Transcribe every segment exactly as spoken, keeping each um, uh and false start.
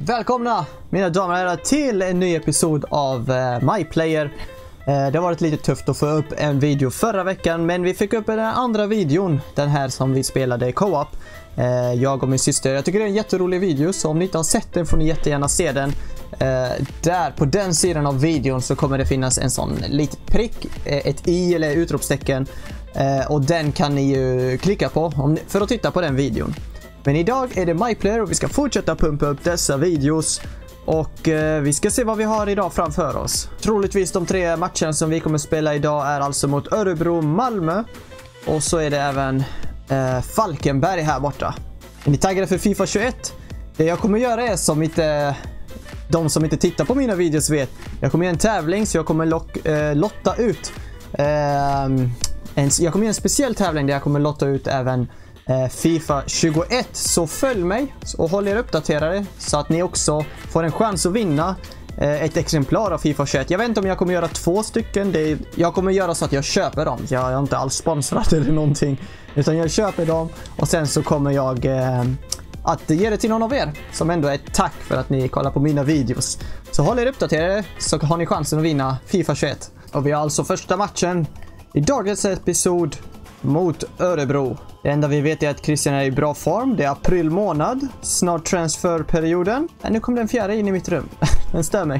Välkomna mina damer och herrar till en ny episod av uh, MyPlayer. uh, Det har varit lite tufft att få upp en video förra veckan, men vi fick upp den andra videon, den här som vi spelade co-op, uh, jag och min syster. Jag tycker det är en jätterolig video, så om ni inte har sett den får ni jättegärna se den. uh, Där på den sidan av videon så kommer det finnas en sån litet prick, ett i eller utropstecken, uh, och den kan ni ju klicka på om ni, för att titta på den videon. Men idag är det MyPlayer och vi ska fortsätta pumpa upp dessa videos. Och eh, vi ska se vad vi har idag framför oss. Troligtvis de tre matcherna som vi kommer spela idag är alltså mot Örebro, Malmö. Och så är det även eh, Falkenberg här borta. Är ni taggade för FIFA tjugoett? Det jag kommer göra är som inte de som inte tittar på mina videos vet. Jag kommer göra en tävling, så jag kommer lock, eh, lotta ut. Eh, en, jag kommer göra en speciell tävling där jag kommer lotta ut även FIFA tjugoett, så följ mig och håll er uppdaterade så att ni också får en chans att vinna ett exemplar av FIFA tjugoett. Jag vet inte om jag kommer göra två stycken. Det är, jag kommer göra så att jag köper dem. Jag är inte alls sponsrad eller någonting, utan jag köper dem och sen så kommer jag eh, att ge det till någon av er som ändå är ett tack för att ni kollar på mina videos. Så håll er uppdaterade så har ni chansen att vinna FIFA tjugoett. Och vi har alltså första matchen i dagens episod mot Örebro. Det enda vi vet är att Christian är i bra form. Det är april månad, snart transferperioden. Nej, nu kom den fjärde in i mitt rum. Den stör mig.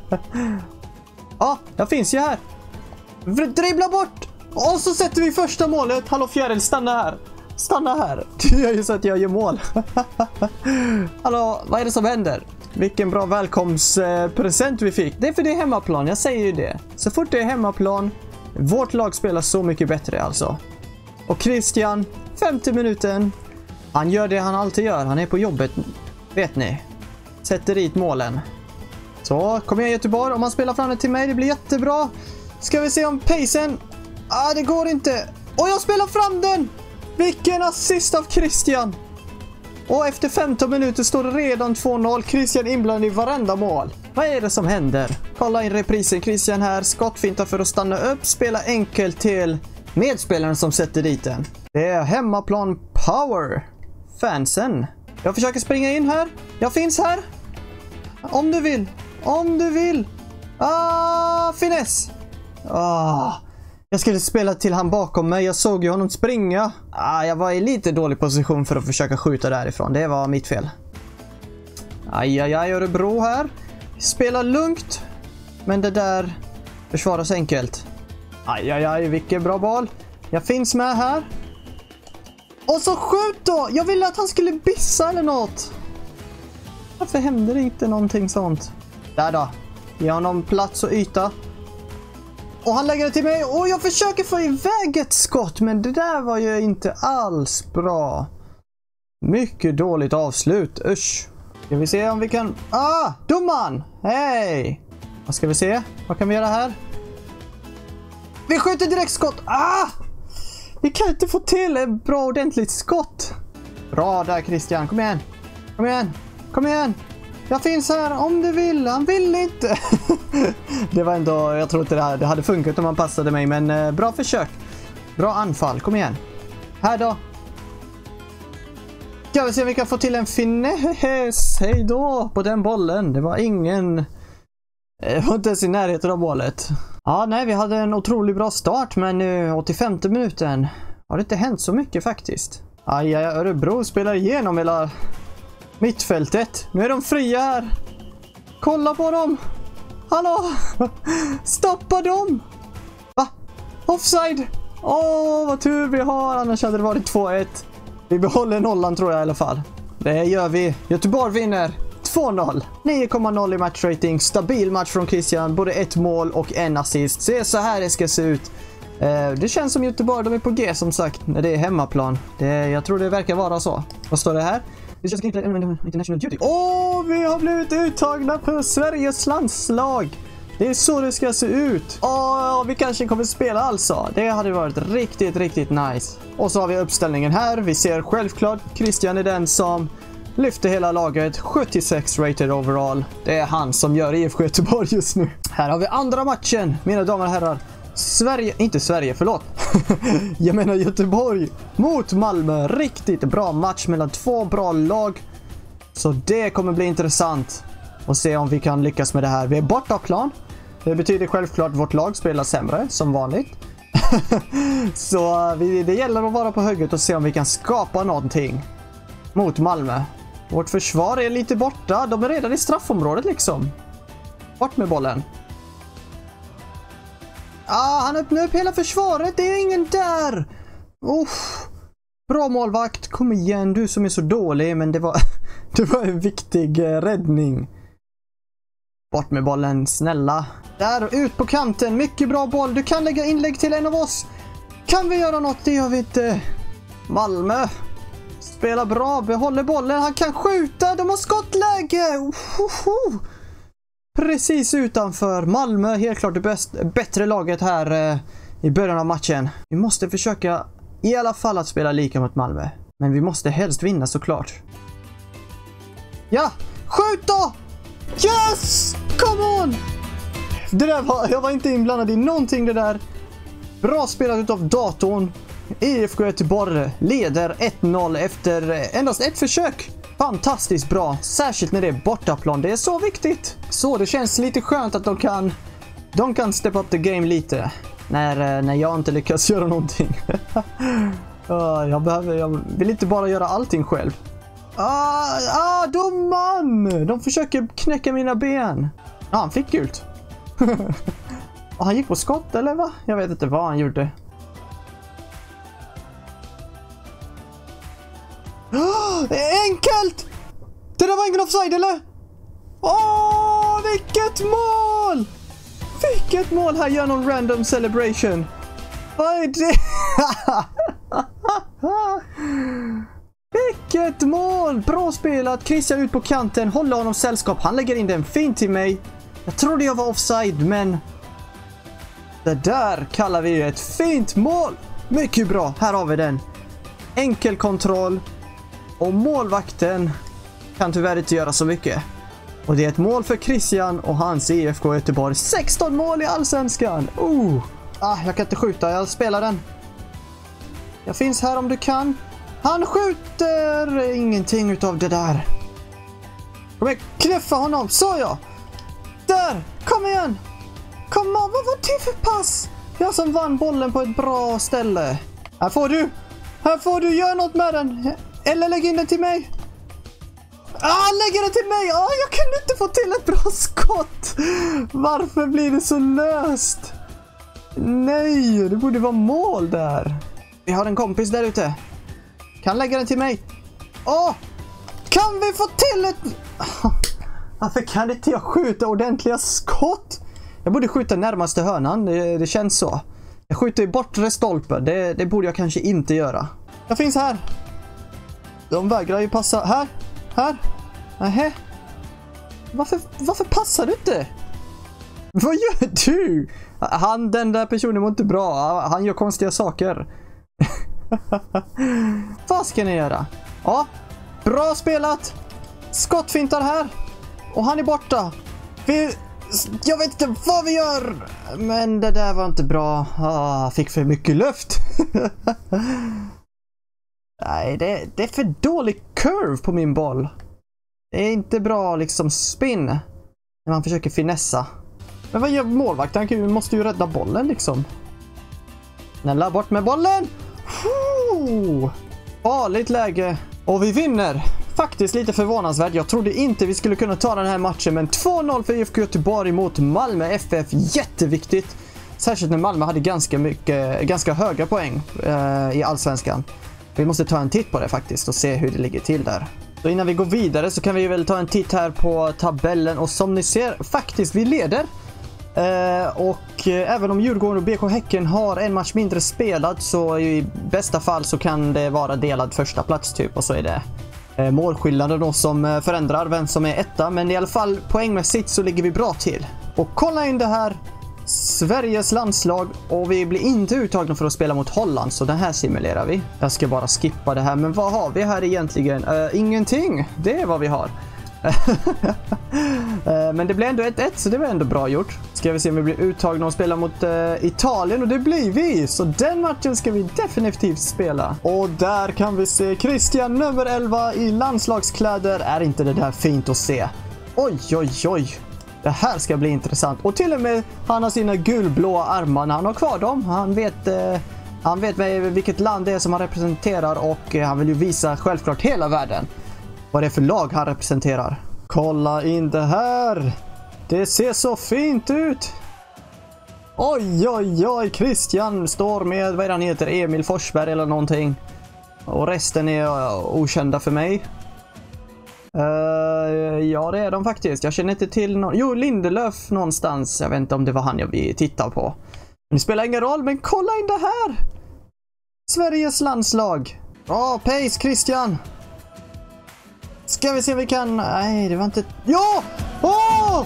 Ja, ah, jag finns ju här. Dribbla bort. Och så sätter vi första målet. Hallå fjäril, stanna här. Stanna här. Det gör ju så att jag gör mål. Hallå, vad är det som händer? Vilken bra välkomstpresent vi fick. Det är för det är hemmaplan, jag säger ju det. Så fort det är hemmaplan, vårt lag spelar så mycket bättre alltså. Och Christian, femtio minuten. Han gör det han alltid gör. Han är på jobbet, vet ni. Sätter dit målen. Så, kom igen Göteborg. Om han spelar fram det till mig, det blir jättebra. Ska vi se om pacen. Ah, det går inte. Och jag spelar fram den. Vilken assist av Christian. Och efter femton minuter står det redan två noll. Christian inblandad i varenda mål. Vad är det som händer? Kolla in reprisen. Christian här. Skottfintar för att stanna upp. Spela enkelt till medspelaren som sätter dit den. Det är hemmaplan power. Fansen. Jag försöker springa in här. Jag finns här. Om du vill. Om du vill. Ah, finess. Ah. Jag skulle spela till han bakom mig. Jag såg ju honom springa. Ah, jag var i lite dålig position för att försöka skjuta därifrån. Det var mitt fel. Aj, aj, aj, Örebro här. Spela lugnt. Men det där försvaras enkelt. Aj, aj, aj, vilken bra boll. Jag finns med här. Och så skjut då. Jag ville att han skulle bissa eller något. Varför händer det inte någonting sånt? Där då. Ge honom plats och yta. Och han lägger det till mig. Och jag försöker få iväg ett skott. Men det där var ju inte alls bra. Mycket dåligt avslut. Usch. Ska vi se om vi kan... Ah, domaren. Hej. Vad ska vi se? Vad kan vi göra här? Vi skjuter direkt skott. Ah! Vi kan inte få till ett bra ordentligt skott. Bra där Christian. Kom igen. Kom igen. Kom igen. Jag finns här om du vill. Han vill inte. Det var ändå, jag tror inte det hade, det hade funkat om han passade mig. Men eh, bra försök. Bra anfall. Kom igen. Här då. Ska vi se om vi kan få till en finess. Hej då på den bollen. Det var ingen... Jag var inte ens i närheten av målet. Ja, nej, vi hade en otroligt bra start, men nu åttiofemte minuten har det inte hänt så mycket faktiskt. Aj, aj, Örebro spelar igenom hela mittfältet. Nu är de fria här. Kolla på dem. Hallå. Stoppa dem. Va? Offside. Åh, vad tur vi har. Annars hade det varit två ett. Vi behåller nollan tror jag i alla fall. Det gör vi. Göteborg vinner. två noll. nio komma noll i matchrating. Stabil match från Christian. Både ett mål och en assist. Se så här det ska se ut. Eh, det känns som Göteborg. De är på G som sagt. När det är hemmaplan. Det, jag tror det verkar vara så. Vad står det här? Det känns inte international duty. Åh, oh, vi har blivit uttagna på Sveriges landslag. Det är så det ska se ut. Åh, oh, vi kanske kommer spela alltså. Det hade varit riktigt, riktigt nice. Och så har vi uppställningen här. Vi ser självklart Christian är den som lyfter hela laget. sjuttiosex rated overall. Det är han som gör I F K Göteborg just nu. Här har vi andra matchen, mina damer och herrar. Sverige, inte Sverige, förlåt. Jag menar Göteborg mot Malmö. Riktigt bra match mellan två bra lag. Så det kommer bli intressant att se om vi kan lyckas med det här. Vi är bortaplan. Det betyder självklart att vårt lag spelar sämre, som vanligt. Så vi, det gäller att vara på hugget och se om vi kan skapa någonting mot Malmö. Vårt försvar är lite borta. De är redan i straffområdet liksom. Bort med bollen. Ah, han öppnar upp hela försvaret. Det är ingen där. Uff. Bra målvakt. Kom igen, du som är så dålig. Men det var, det var en viktig eh, räddning. Bort med bollen, snälla. Där, ut på kanten. Mycket bra boll. Du kan lägga inlägg till en av oss. Kan vi göra något? Det gör vi inte. Malmö. Spelar bra. Behåller bollen. Han kan skjuta. De har skottläge. Ohoho. Precis utanför. Malmö. Helt klart det bäst, bättre laget här eh, i början av matchen. Vi måste försöka i alla fall att spela lika mot Malmö. Men vi måste helst vinna såklart. Ja. Skjut då! Yes! Come on! Det där var, jag var inte inblandad i någonting det där. Bra spelat utav datorn. I F K Göteborg leder ett noll efter endast ett försök. Fantastiskt bra. Särskilt när det är bortaplan. Det är så viktigt. Så det känns lite skönt att de kan de kan step up the game lite. När, när jag inte lyckas göra någonting. jag, behöver, jag vill inte bara göra allting själv. Ah, ah, domaren! De försöker knäcka mina ben. Ah, han fick gult. ah, han gick på skott eller va? Jag vet inte vad han gjorde. Oh, enkelt! Det där var ingen offside eller? Åh, oh, vilket mål! Vilket mål! Här gör någon random celebration. Vad är det? Vilket mål! Bra spelat. Christian ut på kanten. Håller honom sällskap. Han lägger in den fint till mig. Jag trodde jag var offside, men det där kallar vi ett fint mål. Mycket bra. Här har vi den. Enkel kontroll. Och målvakten kan tyvärr inte göra så mycket. Och det är ett mål för Christian och hans I F K Göteborg. sexton mål i Allsvenskan. Oh. Ah, jag kan inte skjuta. Jag spelar den. Jag finns här om du kan. Han skjuter ingenting utav det där. Kom igen, knuffa honom. Så ja. Där, kom igen. Kom on, vad var det för pass? Jag som vann bollen på ett bra ställe. Här får du. Här får du göra något med den. Eller lägg in den till mig. Ah, lägg den till mig. Ah, jag kunde inte få till ett bra skott. Varför blir det så löst? Nej, det borde vara mål där. Vi har en kompis där ute. Kan lägga den till mig. Åh, oh, kan vi få till ett... Varför kan inte jag skjuta ordentliga skott? Jag borde skjuta närmaste hörnan, det, det känns så. Jag skjuter i bortre stolpe, det, det borde jag kanske inte göra. Jag finns här. De vägrar ju passa. Här, här. Nähä. Varför, varför passar du inte? Vad gör du? Han, den där personen var inte bra. Han gör konstiga saker. Vad ska ni göra? Ja, bra spelat. Skottfintar här. Och han är borta. Vi, jag vet inte vad vi gör. Men det där var inte bra. Ah, fick för mycket luft. Nej, det, det är för dålig curve på min boll. Det är inte bra liksom spin. När man försöker finessa. Men vad gör målvakten? Han måste ju rädda bollen liksom. Snälla, bort med bollen. Oh, farligt läge. Och vi vinner. Faktiskt lite förvånansvärt. Jag trodde inte vi skulle kunna ta den här matchen. Men två noll för I F K Göteborg mot Malmö F F. Jätteviktigt. Särskilt när Malmö hade ganska mycket, ganska höga poäng eh, i Allsvenskan. Vi måste ta en titt på det faktiskt och se hur det ligger till där. Så innan vi går vidare så kan vi väl ta en titt här på tabellen. Och som ni ser, faktiskt vi leder. Uh, och uh, även om Djurgården och B K Häcken har en match mindre spelad, så i bästa fall så kan det vara delad första plats typ, och så är det uh, målskillnaden då som uh, förändrar vem som är etta, men i alla fall poängmässigt så ligger vi bra till. Och kolla in det här, Sveriges landslag, och vi blir inte uttagna för att spela mot Holland, så den här simulerar vi. Jag ska bara skippa det här, men vad har vi här egentligen? Uh, ingenting, det är vad vi har. Men det blev ändå ett ett, så det var ändå bra gjort. Ska vi se om vi blir uttagna och spela mot uh, Italien, och det blir vi. Så den matchen ska vi definitivt spela. Och där kan vi se Christian nummer elva i landslagskläder. Är inte det där fint att se? Oj, oj, oj. Det här ska bli intressant. Och till och med han har sina gulblåa armar när han har kvar dem. Han vet... Uh, Han vet vilket land det är som han representerar, och han vill ju visa självklart hela världen vad det är för lag han representerar. Kolla in det här! Det ser så fint ut! Oj, oj, oj! Christian står med, vad är han heter, Emil Forsberg eller någonting. Och resten är okända för mig. Uh, ja, det är de faktiskt. Jag känner inte till någon. Jo, Lindelöf någonstans. Jag vet inte om det var han jag vill titta på. Men det spelar ingen roll, men kolla in det här! Sveriges landslag. Ja, pace Christian. Ska vi se om vi kan... Nej, det var inte... Ja! Åh!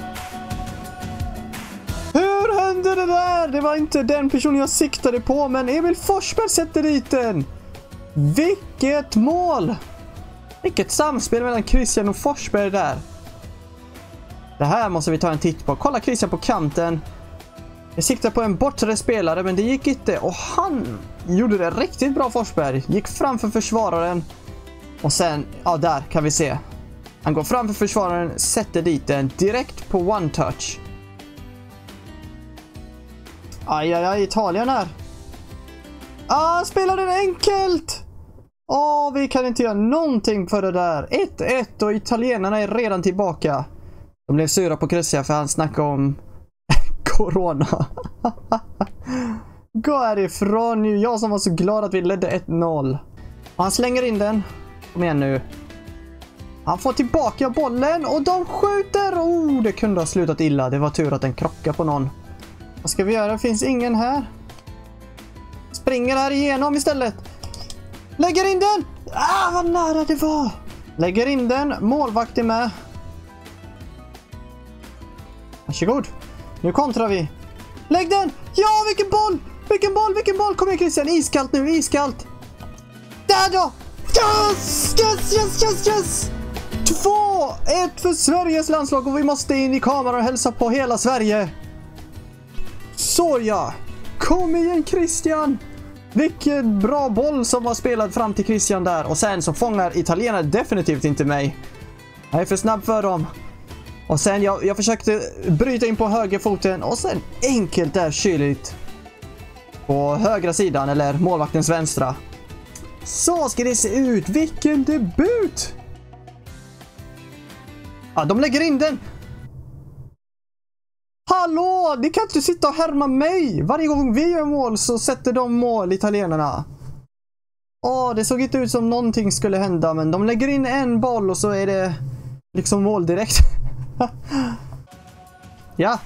Hur hände det där? Det var inte den personen jag siktade på, men Emil Forsberg sätter dit den. Vilket mål! Vilket samspel mellan Christian och Forsberg där. Det här måste vi ta en titt på. Kolla Christian på kanten. Jag siktade på en bortre spelare, men det gick inte. Och han gjorde det riktigt bra, Forsberg. Gick framför försvararen. Och sen, ja där kan vi se. Han går framför försvararen, sätter dit den direkt på one touch. Aj, aj, aj, Italien här. Ah, spelar den enkelt. Åh, oh, vi kan inte göra någonting för det där. ett ett och italienarna är redan tillbaka. De blev sura på Christian för han snackade om corona. Gå härifrån nu. Jag som var så glad att vi ledde ett noll. Han slänger in den. Kom igen nu. Han får tillbaka bollen och de skjuter. Oh, det kunde ha slutat illa. Det var tur att den krockade på någon. Vad ska vi göra? Det finns ingen här. Springer här igenom istället. Lägger in den. Ah, vad nära det var. Lägger in den. Målvakt är med. Varsågod. Nu kontrar vi. Lägg den. Ja, vilken boll. Vilken boll, vilken boll. Kom igen Christian. Iskallt nu, iskallt. Där då. Yes, yes, yes, yes, yes. två ett för Sveriges landslag, och vi måste in i kameran och hälsa på hela Sverige. Så ja. Kom igen Christian. Vilken bra boll som var spelad fram till Christian där. Och sen så fångar italienarna definitivt inte mig. Jag är för snabb för dem. Och sen jag, jag försökte bryta in på högerfoten. Och sen enkelt där kyligt. På högra sidan, eller målvaktens vänstra. Så ska det se ut. Vilken debut. Ja, de lägger in den. Hallå, ni kan inte sitta och härma mig. Varje gång vi gör mål så sätter de mål, italienarna. Åh, det såg inte ut som någonting skulle hända, men de lägger in en boll och så är det liksom mål direkt. Ja.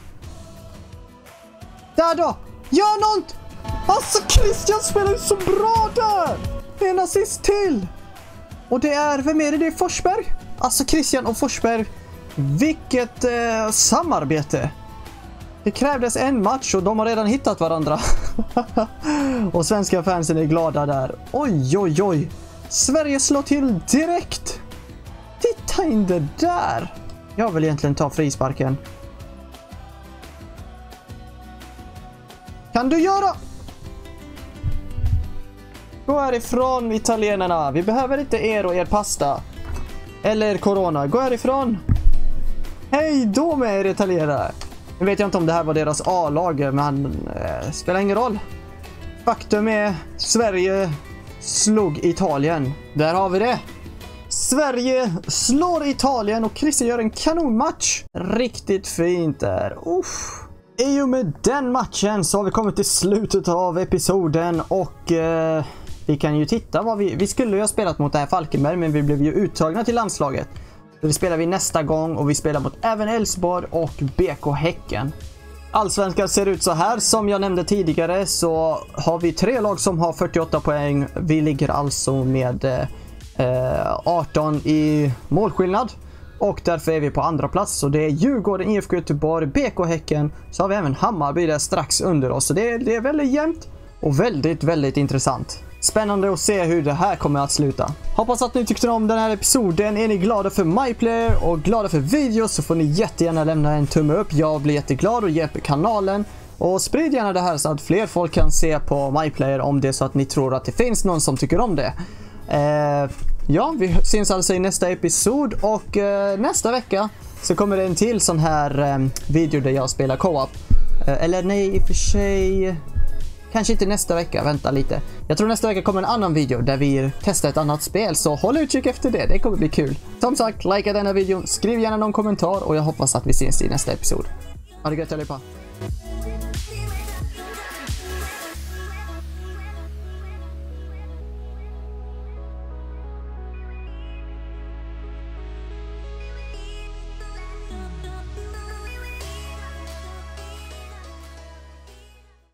Där då. Gör något. Alltså Christian spelar så bra där. En assist till. Och det är, vem är det? Det är Forsberg. Alltså Christian och Forsberg. Vilket eh, samarbete. Det krävdes en match och de har redan hittat varandra. Och svenska fansen är glada där. Oj, oj, oj. Sverige slår till direkt. Titta in det där. Jag vill egentligen ta frisparken. Kan du göra? Gå härifrån italienarna. Vi behöver inte er och er pasta. Eller corona. Gå härifrån. Hej då med er italienare. Nu vet jag inte om det här var deras A-lag, men eh, spelar ingen roll. Faktum är, Sverige slog Italien. Där har vi det. Sverige slår Italien och Christian gör en kanonmatch. Riktigt fint där. Uff. I och med den matchen så har vi kommit till slutet av episoden och eh, vi kan ju titta vad vi... Vi skulle ju ha spelat mot det här Falkenberg, men vi blev ju uttagna till landslaget. Så det spelar vi nästa gång och vi spelar mot även Elfsborg och B K Häcken. Allsvenskan ser ut så här. Som jag nämnde tidigare så har vi tre lag som har fyrtioåtta poäng. Vi ligger alltså med eh, arton i målskillnad. Och därför är vi på andra plats. Så det är Djurgården, I F K Göteborg, B K Häcken. Så har vi även Hammarby där strax under oss. Så det är, det är väldigt jämnt och väldigt, väldigt intressant. Spännande att se hur det här kommer att sluta. Hoppas att ni tyckte om den här episoden. Är ni glada för MyPlayer och glada för videos så får ni jättegärna lämna en tumme upp. Jag blir jätteglad och hjälper kanalen. Och sprid gärna det här så att fler folk kan se på MyPlayer om det är så att ni tror att det finns någon som tycker om det. Eh, ja, vi syns alltså i nästa episod och eh, nästa vecka så kommer det en till sån här eh, video där jag spelar co-op. Eh, eller nej, i och för sig... Kanske inte nästa vecka, vänta lite. Jag tror nästa vecka kommer en annan video där vi testar ett annat spel, så håll utkik efter det, det kommer bli kul. Som sagt, likea denna videon, skriv gärna någon kommentar och jag hoppas att vi ses i nästa episod. Ha det gött allihopa.